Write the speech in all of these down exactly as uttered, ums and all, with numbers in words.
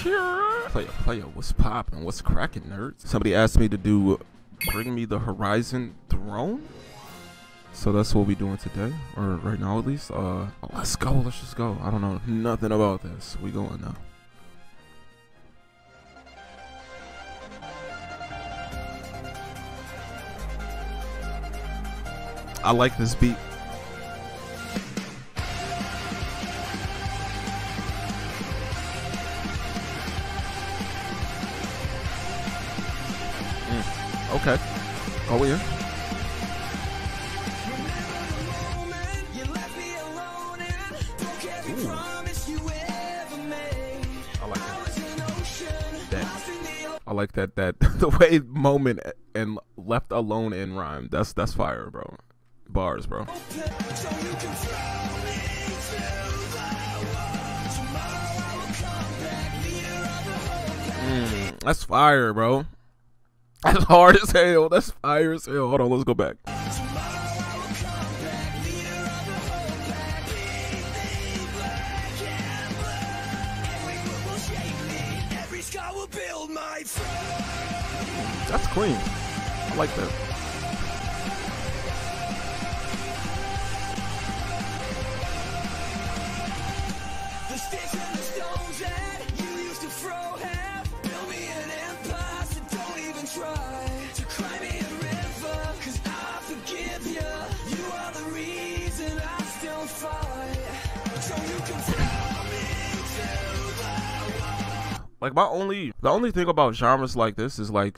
Yurrr. Player, player, what's poppin'? What's crackin', nerds? Somebody asked me to do Bring Me the Horizon Throne. So that's what we doing today, or right now at least. Uh, let's go, let's just go. I don't know nothing about this. We going now. I like this beat. Mm, okay, go in. Ooh. I like that. that. I like that. That the way moment and left alone in rhyme. That's that's fire, bro. Bars, bro. Mm, that's fire, bro. That's hard as hell. That's fire as hell. Hold on, let's go back. That's clean. I like that. The sticks and the stones that you used to throw have built me an empire, so don't even try to cry me a river, cause I forgive you. You are the reason I still fight, so you can throw me to the wall. Like my only, the only thing about genres like this is like,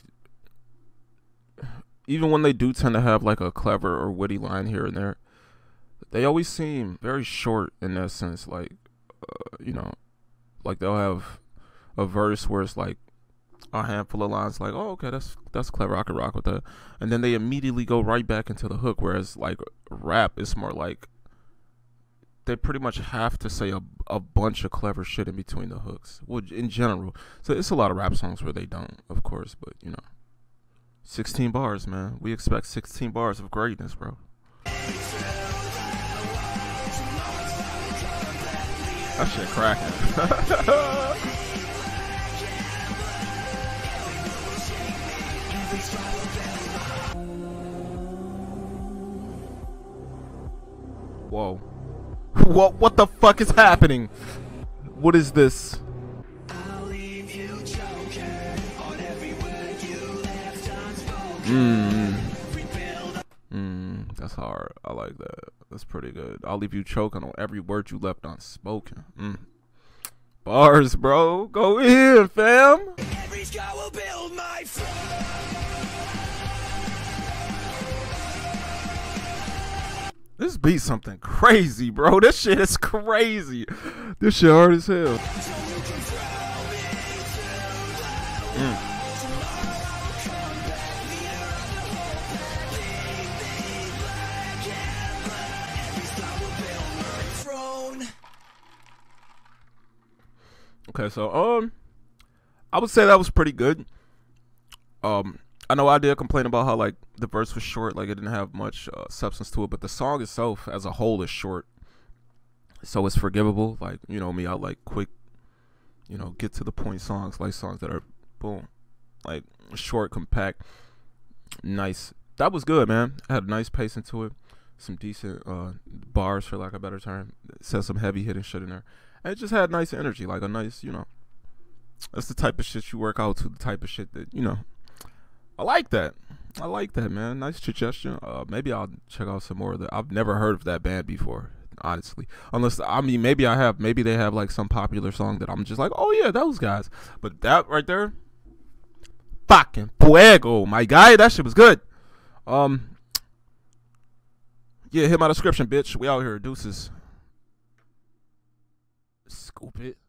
even when they do tend to have like a clever or witty line here and there, they always seem very short in that sense. Like, uh, you know, like they'll have a verse where it's like a handful of lines like, oh, okay, that's that's clever, I could rock with that. And then they immediately go right back into the hook, whereas like rap is more like they pretty much have to say a, a bunch of clever shit in between the hooks, well, in general. So it's a lot of rap songs where they don't, of course, but you know. sixteen bars, man. We expect sixteen bars of greatness, bro. That shit cracking. Whoa. What what the fuck is happening? What is this? Mmm. Mmm. That's hard. I like that. That's pretty good. I'll leave you choking on every word you left unspoken. Mm. Bars, bro. Go in, fam. Every scar will build my This beat something crazy, bro. This shit is crazy. This shit hard as hell. Mm. Okay, so um, I would say that was pretty good. Um, I know I did complain about how like the verse was short, like it didn't have much uh, substance to it, but the song itself as a whole is short, so it's forgivable. Like, you know me, I like quick, you know, get to the point songs, like songs that are boom, like short, compact, nice. That was good, man. I had a nice pace into it, some decent uh bars, for lack of a better term. It said some heavy hitting shit in there. And it just had nice energy, like a nice, you know, that's the type of shit you work out to, the type of shit that, you know, I like that. I like that, man. Nice suggestion. Uh, maybe I'll check out some more of that. I've never heard of that band before, honestly. Unless, I mean, maybe I have. Maybe they have like some popular song that I'm just like, oh yeah, those guys. But that right there, fucking fuego, my guy. That shit was good. Um, yeah, hit my description, bitch. We out here, deuces. Scoop it.